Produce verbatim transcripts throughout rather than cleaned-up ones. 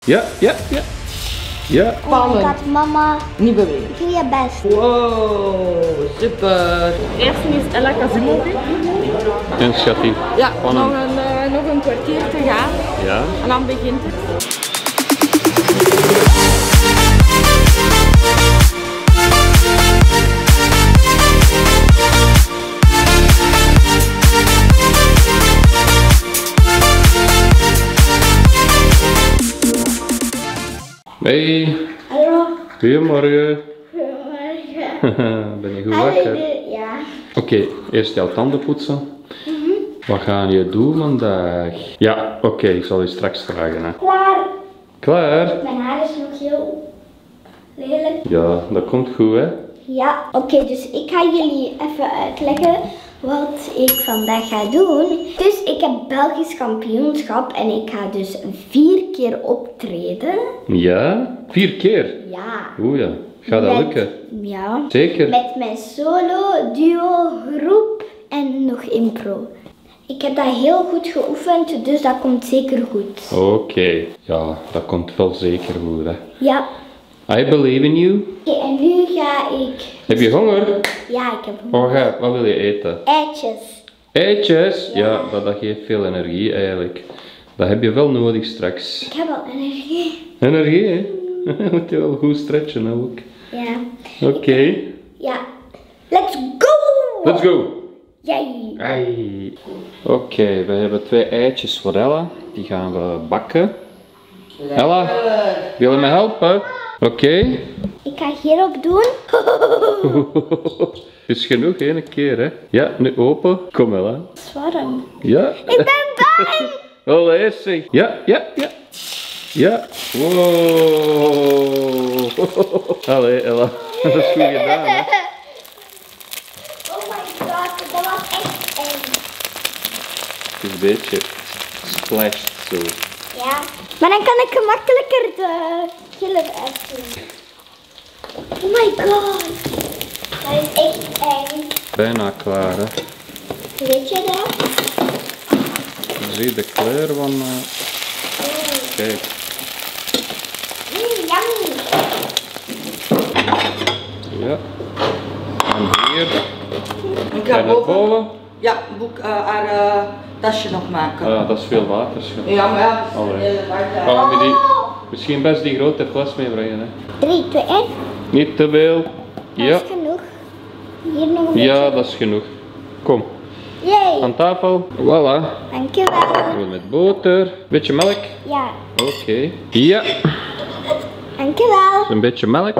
Ja, ja, ja. Ja. Oh my god, mama. Niet bewegen. Doe je best. Wow, super. Eerst is Ella Kazimovi. En schatje. Ja, nog een, uh, nog een kwartier te gaan. Ja. En dan begint het. Hey. Hallo. Goedemorgen. Goedemorgen. Ben je goed wakker? Ja. Oké, okay, eerst jouw tanden poetsen. Mm-hmm. Wat ga je doen vandaag? Ja, oké, okay, ik zal je straks vragen. Hè. Klaar. Klaar? Mijn haar is nog heel lelijk. Ja, dat komt goed, hè? Ja, oké, okay, dus ik ga jullie even uitleggen wat ik vandaag ga doen. Dus ik heb Belgisch kampioenschap en ik ga dus vier keer optreden. Ja? Vier keer? Ja. Oeh ja, gaat dat Met, lukken? Ja. Zeker? Met mijn solo, duo, groep en nog impro. Ik heb dat heel goed geoefend, dus dat komt zeker goed. Oké, okay. Ja, dat komt wel zeker goed, hè? Ja. I believe in you. Oké, okay, en nu ga ik... Heb je honger? Ja, ik heb honger. Wat, ga, wat wil je eten? Eitjes. Eitjes? Ja, Ja dat, dat geeft veel energie eigenlijk. Dat heb je wel nodig straks. Ik heb al energie. Energie, hè? Moet je wel goed stretchen ook. Ja. Oké. Okay. Ja. Let's go! Let's go! Yay! Oké, okay, we hebben twee eitjes voor Ella. Die gaan we bakken. Lekker. Ella, wil je me helpen? Oké. Okay. Ik ga hierop doen. Is genoeg, één keer, hè? Ja, nu open. Kom Ella. Het is warm. Ja. Ik ben bang! Allee, zeg. Ja, ja, ja. Ja. Wow. Allee, Ella. Dat is goed gedaan, hè? Oh my god, dat was echt eng. Het is een beetje splashed zo. Ja. Maar dan kan ik gemakkelijker de giller uitdoen. Oh my god. Dat is echt eng. Bijna klaar, hè? Weet je dat? Zie de kleur van... Uh... Mm. Kijk. Mm, yummy. Ja. En hier. Ik ga en naar boven. Ja, boek, uh, haar uh, tasje nog maken. Ah, dat is veel water, schat. Ja, maar ja. Allee. Gaan we die, misschien best die grote fles meebrengen, hè? drie, twee, één. Niet te veel. Dat Ja. is genoeg. Hier nog een beetje. Ja, dat is genoeg. Kom. Yay. Aan tafel. Voilà. Dankjewel. Met boter. Beetje melk. Ja. Oké. Okay. Ja. Dankjewel. Een beetje melk.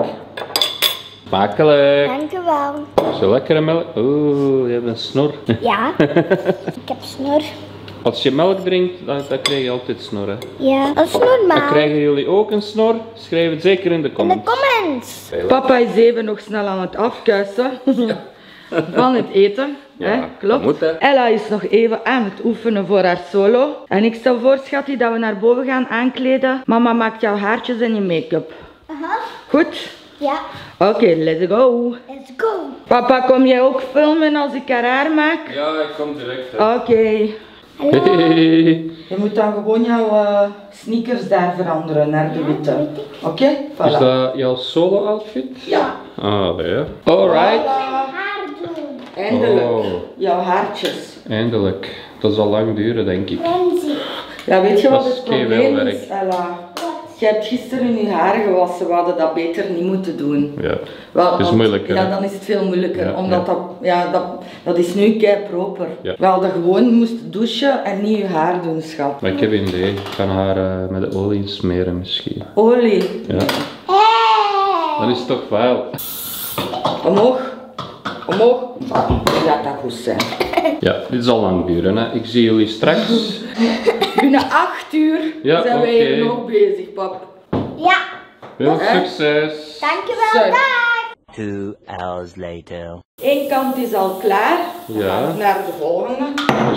Makkelijk. Dankjewel. Zo lekkere melk. Oeh, je hebt een snor. Ja. Ik heb snor. Als je melk drinkt, dan, dan krijg je altijd snor, hè. Ja, dat is normaal. Dan krijgen jullie ook een snor? Schrijf het zeker in de In de comments. comments. Papa is even nog snel aan het afkuisen van het eten. Ja, hè? Klopt. dat moet, hè. Ella is nog even aan het oefenen voor haar solo. En ik stel voor, schatje, dat we naar boven gaan aankleden. Mama maakt jouw haartjes en je make-up. Aha. Goed? Ja. Oké, okay, let's go. Let's go. Papa, kom jij ook filmen als ik haar haar maak? Ja, ik kom direct. Oké. Okay. Hallo. Hey. Je moet dan gewoon jouw uh, sneakers daar veranderen naar de witte. Oké? Okay? Voilà. Is dat jouw solo outfit? Ja. Ah, ja. Alright. Haar doen. Eindelijk. Oh. Jouw haartjes. Eindelijk. Dat zal lang duren, denk ik. Frenzy. Ja, weet je Dat wat is het probleem keivel is, Ella? Je hebt gisteren je haar gewassen, we hadden dat beter niet moeten doen. Ja. Wel, Het is want- moeilijker, Ja, hè? dan is het veel moeilijker, Ja, omdat ja. Dat, ja, dat, dat is nu kei proper. Ja. We hadden gewoon moesten douchen en niet je haar doen, schat. Maar ik heb een idee. Ik ga haar uh, met de olie smeren misschien. Olie. Ja. Hey. Dan is het toch vuil. Omhoog. Omhoog. Laat dat goed zijn. Ja, dit zal lang duren, hè. Ik zie jullie straks. Binnen acht uur Ja, zijn wij oké. hier nog bezig, pap. Ja. Veel Hè? succes. Dankjewel. Zo. Dag. Two hours later. Eén kant is al klaar. Dan Ja. gaan we naar de volgende.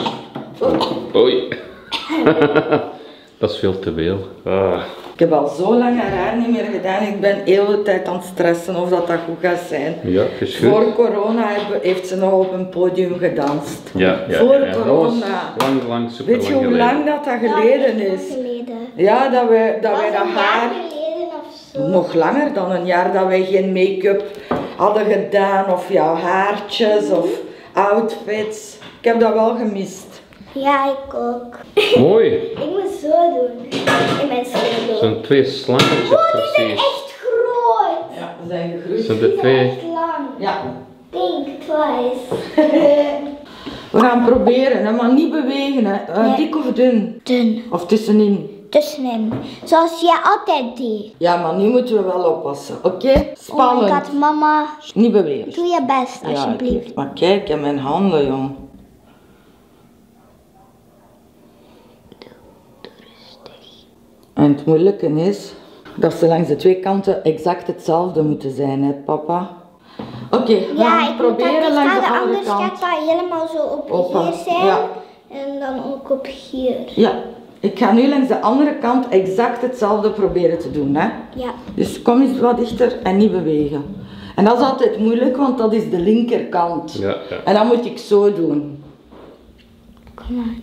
Oh. Oei. Dat is veel te veel. Ah. Ik heb al zo lang haar haar niet meer gedaan. Ik ben de hele tijd aan het stressen of dat, dat goed gaat zijn. Ja, is goed. Voor corona heb- heeft ze nog op een podium gedanst. Ja, ja, Voor ja, ja. Dat was corona. lang, lang, super Weet je lang hoe geleden. lang dat, dat geleden is? Geleden. Ja, dat wij dat, Dat wij was dat een haar... jaar geleden of zo. Nog langer dan een jaar dat wij geen make-up hadden gedaan. Of jouw haartjes of outfits. Ik heb dat wel gemist. Ja, ik ook. Mooi. Ik moet zo doen. In mijn schedel. Zo'n twee slangetjes Oh, die zijn precies. echt groot. Ja, we zijn gegroeid. Zijn Die de zijn twee. echt lang. Ja. Think twice. We gaan proberen, hè, maar niet bewegen. Hè. Uh, Nee. Dik of dun. Dun. Of tussenin. Tussenin. Zoals jij altijd deed. Ja, maar nu moeten we wel oppassen. Oké? Oh my Spannend. god, mama. Niet bewegen. Doe je best, Ja, alsjeblieft. oké. Maar kijk, in mijn handen, jong. En het moeilijke is dat ze langs de twee kanten exact hetzelfde moeten zijn, hè, papa? Oké, we Ja, gaan ik moet dat proberen langs de testen, andere anders kant. gaat dat helemaal zo op Opa, hier zijn. ja. En dan ook op hier. Ja, ik ga nu langs de andere kant exact hetzelfde proberen te doen, hè? Ja. Dus kom eens wat dichter en niet bewegen. En dat is altijd moeilijk, want dat is de linkerkant. Ja, ja. En dan moet ik zo doen. Kom aan.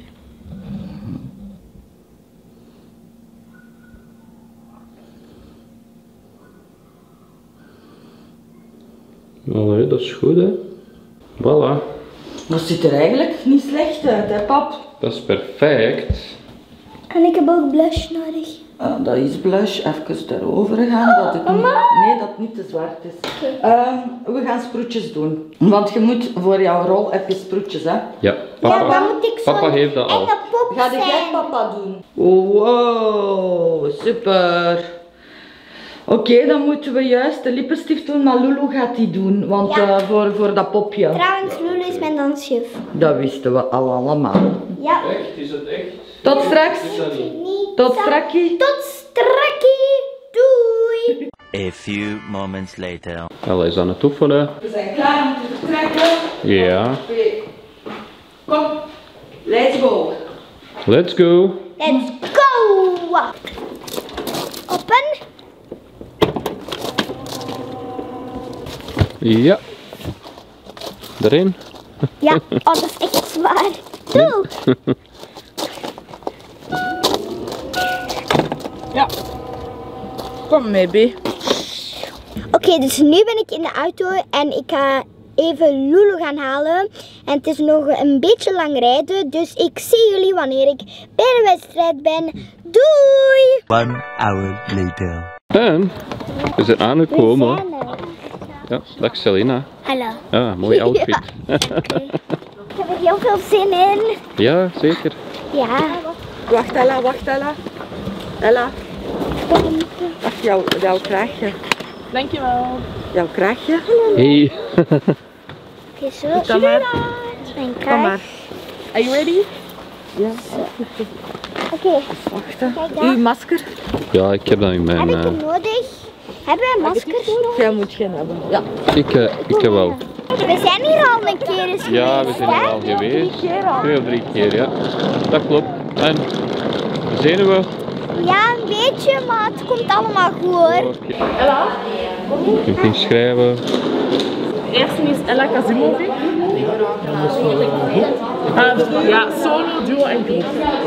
Allee, dat is goed, hè. Voilà. Dat ziet er eigenlijk niet slecht uit, hè, pap? Dat is perfect. En ik heb ook blush nodig. Uh, dat is blush. Even daarover gaan. Dat het niet, nee, dat het niet te zwart is. Ehm, we gaan sproetjes doen. Want je moet voor jouw rol heb je sproetjes, hè? Ja, papa, Ja, dan moet ik zo papa heeft dat al. enge pop Ga jij zijn. papa doen? Oh, wow, super. Oké, okay, dan moeten we juist de lippenstift doen, maar Lulu gaat die doen. Want Ja. uh, voor, voor dat popje. Trouwens, Lulu is mijn dansjuf. Dat wisten we al allemaal. Ja. Echt? Is het echt? Tot straks. Niet Tot zo- strakkie. Tot strakkie. Doei. A few moments later. Ella is aan het oefenen. We zijn klaar om te vertrekken. Ja. Twee. Kom, let's go. Let's go. Let's go. Open. Ja. Erin. Ja, oh, dat is echt zwaar. Doe. Ja. Kom mee, B. Oké, dus nu ben ik in de auto en ik ga even Lulu gaan halen. En het is nog een beetje lang rijden, dus ik zie jullie wanneer ik bij de wedstrijd ben. Doei! One hour later. En we zijn aangekomen. We zijn er. Ja, dag Selina. Hallo. Ja, mooi outfit. Ik heb er heel veel zin in. Ja, zeker. Ja. Wacht, Ella, wacht, Ella. Ella, wacht, jouw, jouw kraagje. Dankjewel. Jouw kraagje. Hey. Oké, zo. dan maar. Dat is mijn Kom kaart. maar. Are you ready? Ja, Oké, wachten. kijk daar. Uw masker. Ja, ik heb dat in mijn... Heb ik eh, hem nodig? Hebben wij maskers nog? Jij moet geen hebben. Ja. ik, eh, ik heb wel. We zijn hier al een keer eens Ja, we geweest, zijn er hè? al geweest. keer al. Twee of drie keer, ja. Dat klopt. En zenuwen? Ja, een beetje, maar het komt allemaal goed hoor. Oké. Ella. Je kunt inschrijven. De eerste is Ella Kazimovic. Uh, ja, solo, duo en groep.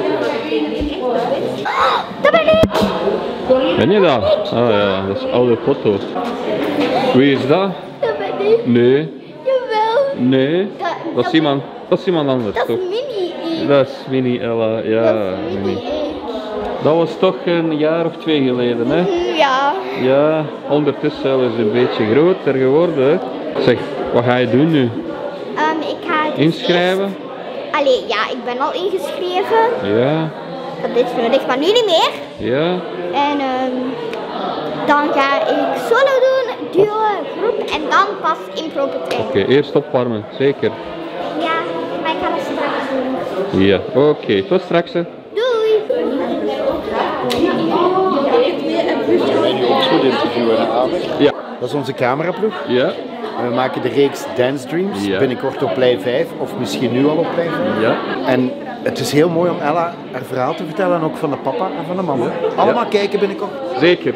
Dat ben ik! Ben je dat? Ah ja, dat is een oude foto. Wie is dat? Dat ben ik! Nee, Jawel! nee. Dat, Dat is iemand, dat is iemand anders dat is toch? mini ik. Dat is Mini Ella, ja. Dat is mini Mini. ik. Dat was toch een jaar of twee geleden, hè? Ja. Ja, ondertussen is het een beetje groter geworden. Zeg, wat ga je doen nu? Um, ik ga dus Inschrijven? eerst- Allee, ja, ik ben al ingeschreven. Ja, Dat is nodig, maar nu niet meer. ja. En ehm, dan ga ik solo doen, duo, groep en dan pas impro op het eind. Oké, eerst opwarmen, zeker. Ja, maar ik ga dat straks doen. Ja, oké, tot straks. Hè. Doei! Ons goed interviewen, Abe. Ja, Dat is onze cameraploeg. ja, We maken de reeks Dance Dreams, Ja. binnenkort op Plein vijf, of misschien nu al op Plein vijf. ja. En het is heel mooi om Ella haar verhaal te vertellen, en ook van de papa en van de mama. Allemaal kijken binnenkort. Zeker.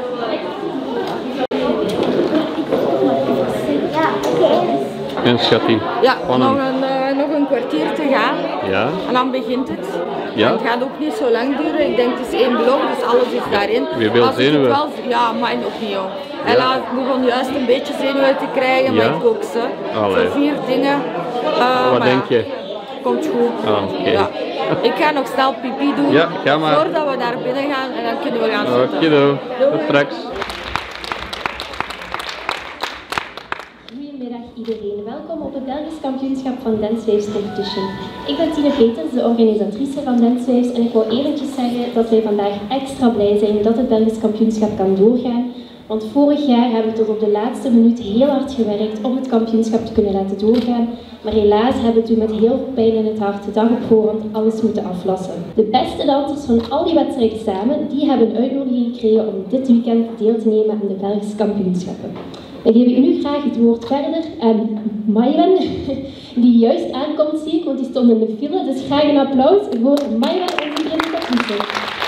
Ja, oké. En schattie. Ja, Spannend. nog een, eh, nog een kwartier te gaan. Ja, En dan begint het. Ja. En het gaat ook niet zo lang duren. Ik denk het is één blok, dus alles is daarin. Wie wil Als ik het zenuwen? wel, ja, mijn ook niet joh. Ella begon juist een beetje zenuwen te krijgen, Ja? maar ik ook ze. Allee. Zo vier dingen. Uh, Wat maar denk ja, je? Komt goed. Ah, oké. Ja. Ik ga nog snel pipi doen Ja, ga maar. voordat we naar binnen gaan en dan kunnen we gaan zitten. Oké, doe. Tot straks. Goedemiddag iedereen, welkom op het Belgisch kampioenschap van Dance Waves Competition. Ik ben Tine Peters, de organisatrice van Dance Waves en ik wil eventjes zeggen dat wij vandaag extra blij zijn dat het Belgisch kampioenschap kan doorgaan. Want vorig jaar hebben we tot op de laatste minuut heel hard gewerkt om het kampioenschap te kunnen laten doorgaan. Maar helaas hebben we toen met heel veel pijn in het hart de dag op voorhand alles moeten aflassen. De beste dansers van al die wedstrijden samen, die hebben een uitnodiging gekregen om dit weekend deel te nemen aan de Belgische kampioenschappen. Dan geef ik nu graag het woord verder aan Maiwen, die juist aankomt zie ik, want die stond in de file. Dus graag een applaus voor Maiwen, onze presentatrice.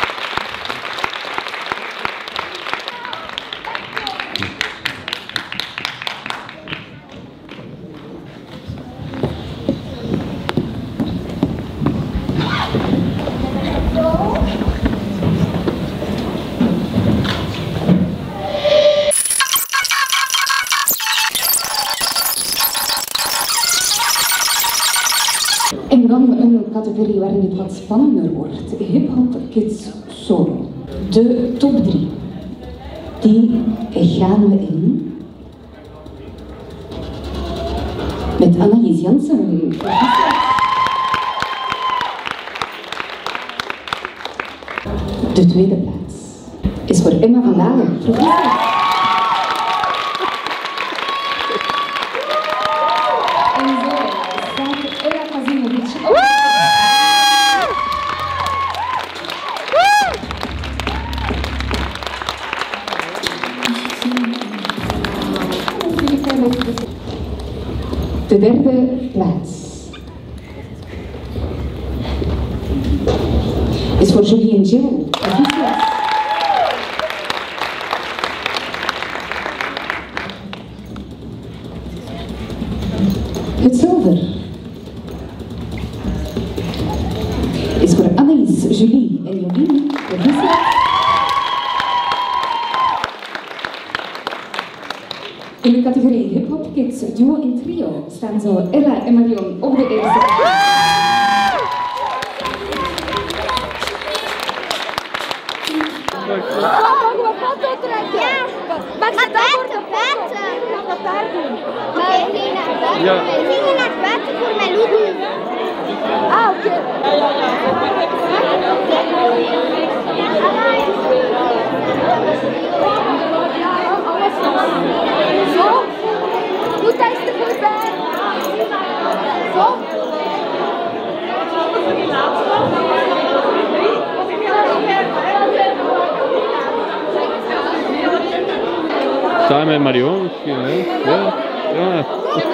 En dan een categorie waarin het wat spannender wordt. Hip-hop Kids Solo. De top drie. Die gaan we in. Met Anaïs Jansen. De tweede plaats is voor Emma van Dalen. En zo staat Ella Kazimovic. De derde plaats is voor Julie en Jill. Het zilver is voor Anaïs, Julie en Jolien. In de categorie Hip-Hop Kids Duo en Trio staan zo Ella en Marion op de eerste plaats. Mogen we foto trekken? Ja. Mag ze daar worden buiten? Gaan we dat daar doen? Nee, nee, naar buiten. Ja. We gingen naar buiten voor mijn Lulu. Ah, oké. Zo. Goed, dat is er goed bij. Zo. Samen met Marion misschien, hè? Ja. Ja.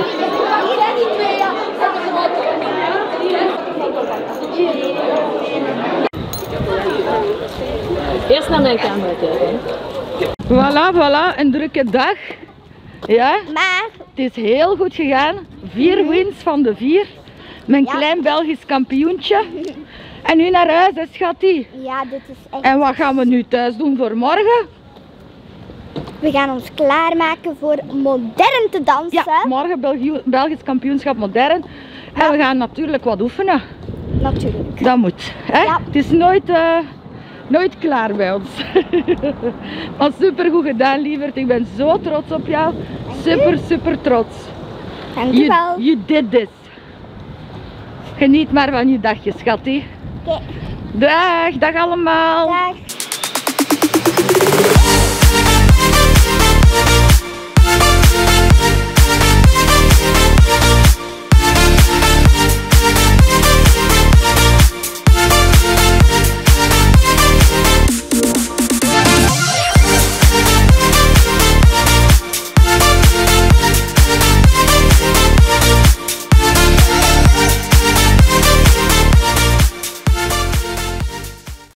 Eerst naar mijn camera kijken. Voilà, voilà, een drukke dag. Ja, Maar, het is heel goed gegaan. Vier wins van de vier. Mijn Ja. klein Belgisch kampioentje. En nu naar huis, hè, schattie. ja, dit is echt... En wat gaan we nu thuis doen voor morgen? We gaan ons klaarmaken voor modern te dansen. Ja, morgen België- Belgisch kampioenschap modern. En we gaan natuurlijk wat oefenen. Natuurlijk. Dat moet. Hè? Ja. Het is nooit, uh, nooit klaar bij ons. Maar super goed gedaan, lieverd. Ik ben zo trots op jou. Super, super trots. Dankjewel. You, you did this. Geniet maar van je dagje, schattie. Oké. Dag, dag allemaal. Dag.